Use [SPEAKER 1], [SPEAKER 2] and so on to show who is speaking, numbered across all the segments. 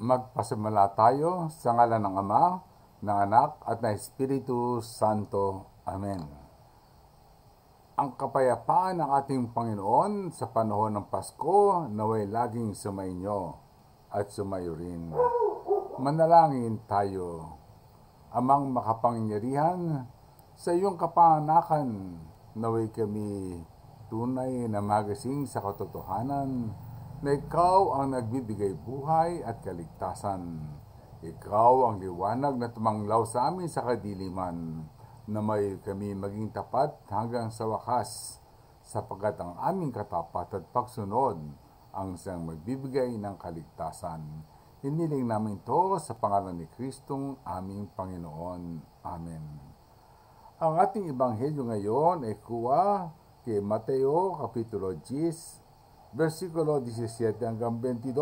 [SPEAKER 1] Magpasimula tayo sa ngalan ng Ama, ng Anak, at ng Espiritu Santo. Amen. Ang kapayapaan ng ating Panginoon sa panahon ng Pasko naway laging sumainyo at sumayo rin. Manalangin tayo. Amang makapangyarihan, sa iyong kapanganakan naway kami tunay na magising sa katotohanan na ikaw ang nagbibigay buhay at kaligtasan. Ikaw ang liwanag na tumanglaw sa amin sa kadiliman, na may kami maging tapat hanggang sa wakas, sapagkat ang aming katapat at pagsunod ang siyang magbibigay ng kaligtasan. Hiniling namin to sa pangalan ni Kristong aming Panginoon. Amen. Ang ating ebanghelyo ngayon ay kuha kay Mateo, Kapitulo 10, versikulo 17 hanggang 22.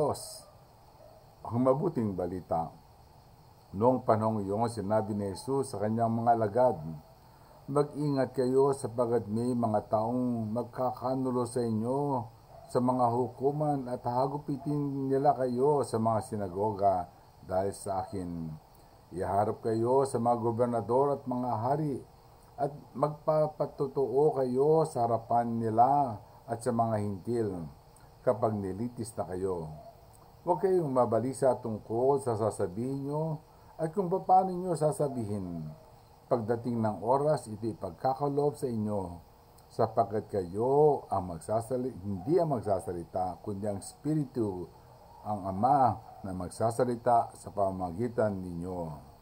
[SPEAKER 1] Ang mabuting balita. Noong panahong iyon, sinabi ni Jesus sa kanyang mga alagad, mag-ingat kayo sapagkat may mga taong magkakanulo sa inyo sa mga hukuman at hagupitin nila kayo sa mga sinagoga dahil sa akin. Iharap kayo sa mga gobernador at mga hari at magpapatutuo kayo sa harapan nila at sa mga hintil kapag nilitis na kayo. Huwag kayong mabalisa tungkol sa sasabihin nyo at kung paano nyo sasabihin. Pagdating ng oras, ito ipagkakaloob sa inyo, sapagkat kayo ang hindi ang magsasalita, kundi ang Espiritu, ang Ama na magsasalita sa pamamagitan ninyo.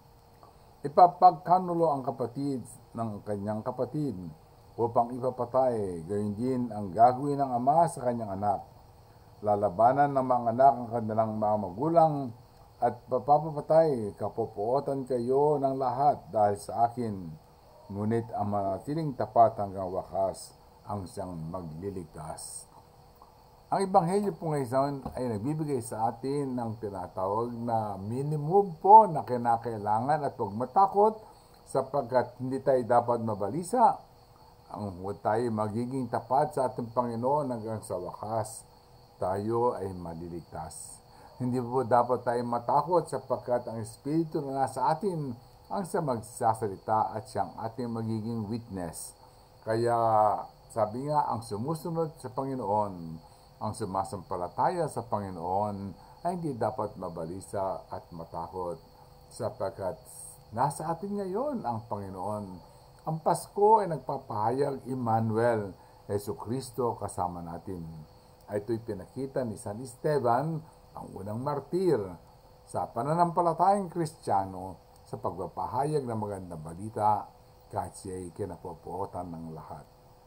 [SPEAKER 1] Ipapagkanulo ang kapatid ng kanyang kapatid upang ipapatay, gayon din ang gagawin ng ama sa kanyang anak. Lalabanan ng mga anak ang kanilang mga magulang at papapatay, kapopootan kayo ng lahat dahil sa akin. Ngunit ang manatiling tapat hanggang wakas, ang siyang maliligtas. Ang ebanghelyo po ngayon ay nagbibigay sa atin ng tinatawag na minimum po na kinakailangan at huwag matakot sapagkat hindi tayo dapat mabalisa. Ang tayo magiging tapat sa ating Panginoon hanggang sa wakas, tayo ay maliligtas. Hindi po dapat tayo matakot sapagkat ang Espiritu na nasa atin ang siya magsasalita at siyang ating magiging witness. Kaya sabi nga, ang sumusunod sa Panginoon, ang sumasampalataya sa Panginoon ay hindi dapat mabalisa at matakot sapagkat nasa atin ngayon ang Panginoon. Ang Pasko ay nagpapahayag Emmanuel, Jesucristo kasama natin. Ito'y pinakita ni San Esteban, ang unang martir, sa pananampalatayang Kristiyano sa pagpapahayag ng magandang balita kahit siya'y kinapopootan ng lahat.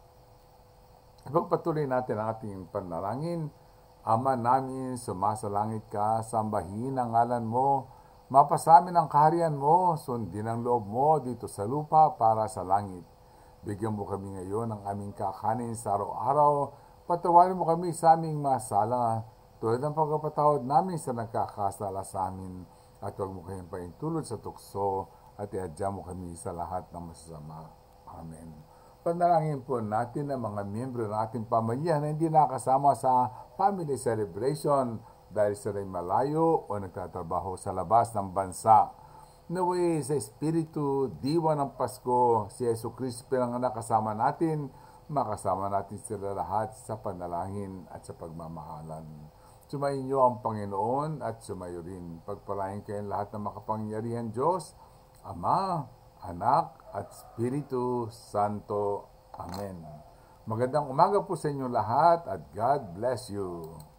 [SPEAKER 1] Ipagpatuloy natin ang ating panalangin. Ama namin, sumasalangit ka, sambahin ang ngalan mo, mapasamin ang kaharian mo, sundin ang loob mo dito sa lupa para sa langit. Bigyan mo kami ngayon ng aming kakanin sa araw-araw. Patawarin mo kami sa aming masala, tulad ng pagkapatawad namin sa nagkakasala sa amin. At huwag mo kayong paintulod sa tukso at ihadya mo kami sa lahat ng masasama. Amen. Panalangin po natin ang mga miyembro ng ating pamilya na hindi nakasama sa family celebration dahil sila'y malayo o nagtatrabaho sa labas ng bansa. Naway sa Espiritu, diwa ng Pasko, si Jesucristo pinanganak kasama natin, makasama natin sila lahat sa panalangin at sa pagmamahalan. Sumayin niyo ang Panginoon at sumayo rin. Pagpalain kayong lahat ng makapangyarihan Diyos, Ama, Anak, at Espiritu Santo. Amen. Magandang umaga po sa inyo lahat at God bless you.